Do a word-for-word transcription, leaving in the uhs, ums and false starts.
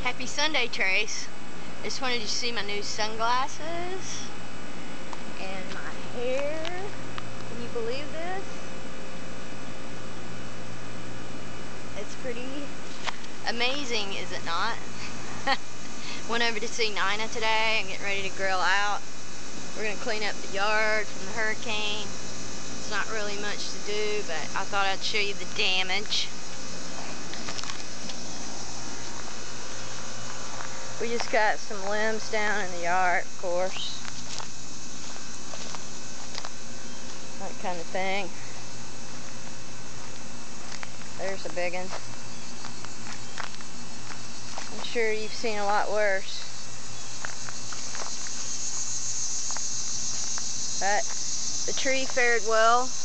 Happy Sunday, Trace. I just wanted you to see my new sunglasses and my hair. Can you believe this? It's pretty amazing, is it not? Went over to see Nina today. I'm getting ready to grill out. We're going to clean up the yard from the hurricane. It's not really much to do, but I thought I'd show you the damage. We just got some limbs down in the yard, of course. That kind of thing. There's a big one. I'm sure you've seen a lot worse. But the tree fared well.